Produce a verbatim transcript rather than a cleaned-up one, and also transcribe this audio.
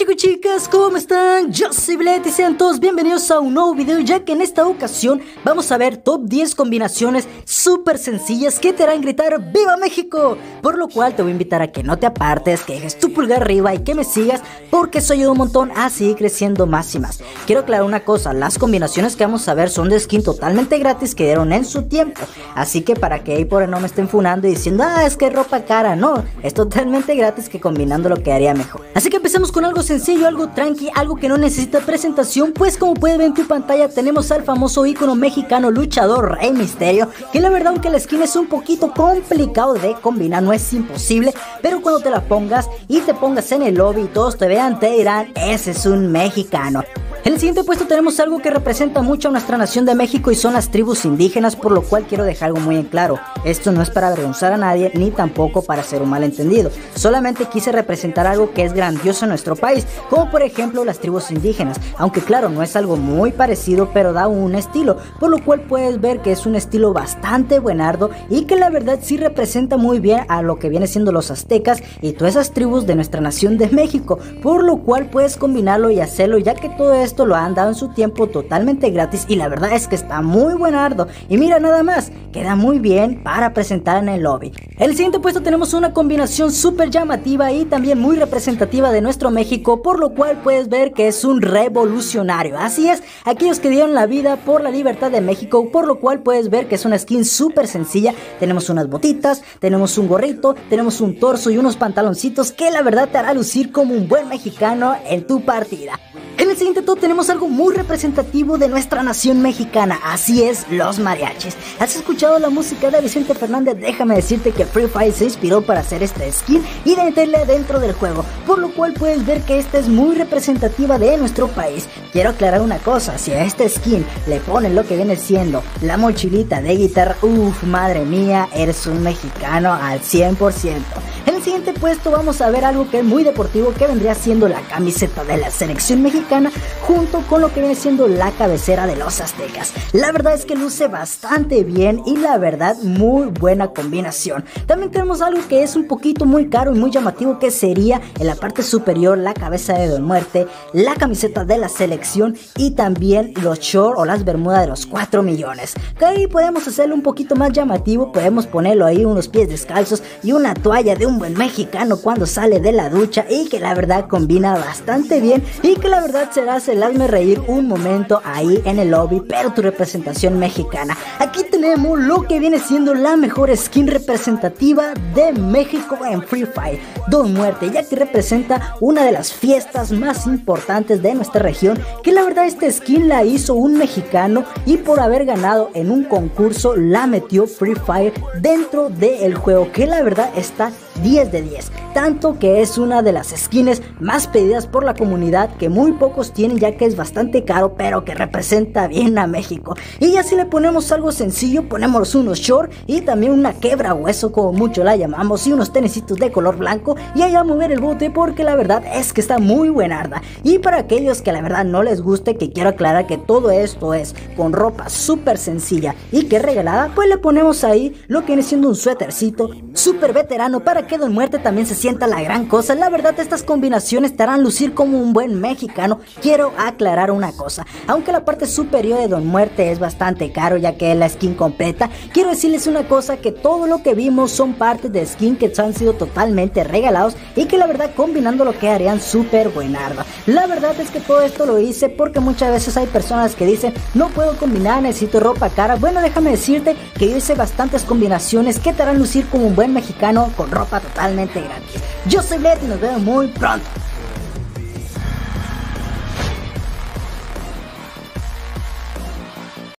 chicos y chicas, ¿cómo están? Yo soy Bled y sean todos bienvenidos a un nuevo video, ya que en esta ocasión vamos a ver top diez combinaciones súper sencillas que te harán gritar ¡Viva México! Por lo cual te voy a invitar a que no te apartes, que dejes tu pulgar arriba y que me sigas, porque eso ayuda un montón a seguir creciendo más y más. Quiero aclarar una cosa, las combinaciones que vamos a ver son de skin totalmente gratis que dieron en su tiempo, así que para que ahí por ahí no me estén funando y diciendo ah, es que es ropa cara, no, es totalmente gratis que combinando lo quedaría mejor. Así que empecemos con algo sencillo, algo tranqui, algo que no necesita presentación, pues como puedes ver en tu pantalla tenemos al famoso ícono mexicano luchador Rey Misterio, que la verdad aunque la skin es un poquito complicado de combinar, no es imposible, pero cuando te la pongas y te pongas en el lobby y todos te vean te dirán ese es un mexicano. En el siguiente puesto tenemos algo que representa mucho a nuestra nación de México y son las tribus indígenas, por lo cual quiero dejar algo muy en claro. Esto no es para avergonzar a nadie ni tampoco para ser un malentendido. Solamente quise representar algo que es grandioso en nuestro país, como por ejemplo las tribus indígenas. Aunque claro, no es algo muy parecido, pero da un estilo, por lo cual puedes ver que es un estilo bastante buenardo y que la verdad sí representa muy bien a lo que viene siendo los aztecas y todas esas tribus de nuestra nación de México, por lo cual puedes combinarlo y hacerlo, ya que todo esto Esto lo han dado en su tiempo totalmente gratis y la verdad es que está muy buenardo. Y mira nada más, queda muy bien para presentar en el lobby. En el siguiente puesto tenemos una combinación súper llamativa y también muy representativa de nuestro México, por lo cual puedes ver que es un revolucionario. Así es, aquellos que dieron la vida por la libertad de México, por lo cual puedes ver que es una skin súper sencilla. Tenemos unas botitas, tenemos un gorrito, tenemos un torso y unos pantaloncitos que la verdad te hará lucir como un buen mexicano en tu partida. En el siguiente top tenemos algo muy representativo de nuestra nación mexicana, así es, los mariachis. ¿Has escuchado la música de Vicente Fernández? Déjame decirte que Free Fire se inspiró para hacer esta skin y meterla dentro del juego, por lo cual puedes ver que esta es muy representativa de nuestro país. Quiero aclarar una cosa, si a esta skin le ponen lo que viene siendo la mochilita de guitarra, uff, madre mía, eres un mexicano al cien por ciento. En el siguiente puesto vamos a ver algo que es muy deportivo, que vendría siendo la camiseta de la selección mexicana junto con lo que viene siendo la cabecera de los aztecas. La verdad es que luce bastante bien y la verdad muy buena combinación. También tenemos algo que es un poquito muy caro y muy llamativo, que sería en la parte superior la cabeza de Don Muerte, la camiseta de la selección y también los shorts o las bermudas de los cuatro millones. Que ahí podemos hacerlo un poquito más llamativo, podemos ponerlo ahí unos pies descalzos y una toalla de un buen mexicano cuando sale de la ducha, y que la verdad combina bastante bien y que la verdad será el hazme reír un momento ahí en el lobby, pero tu representación mexicana. Aquí tenemos lo que viene siendo la mejor skin representativa de México en Free Fire, Don Muerte, ya que representa una de las fiestas más importantes de nuestra región, que la verdad esta skin la hizo un mexicano y por haber ganado en un concurso la metió Free Fire dentro del juego, que la verdad está diez de diez, tanto que es una de las skins más pedidas por la comunidad, que muy pocos tienen ya que es bastante caro, pero que representa bien a México. Y ya si le ponemos algo sencillo, ponemos unos shorts y también una quebra hueso como mucho la llamamos, y unos tenisitos de color blanco, y ahí a mover el bote, porque la verdad es que está muy buenarda. Y para aquellos que la verdad no les guste, que quiero aclarar que todo esto es con ropa súper sencilla y que regalada, pues le ponemos ahí lo que viene siendo un suétercito súper veterano para que Don Muerte también se sienta la gran cosa. La verdad estas combinaciones te harán lucir como un buen mexicano. Quiero aclarar una cosa, aunque la parte superior de Don Muerte es bastante caro ya que es la skin completa, quiero decirles una cosa, que todo lo que vimos son partes de skin que han sido totalmente regalados y que la verdad combinando lo quedarían súper buenarda. La verdad es que todo esto lo hice porque muchas veces hay personas que dicen no puedo combinar, necesito ropa cara. Bueno, déjame decirte que yo hice bastantes combinaciones que te harán lucir como un buen mexicano con ropa totalmente gratis. Yo soy Bled y nos vemos muy pronto.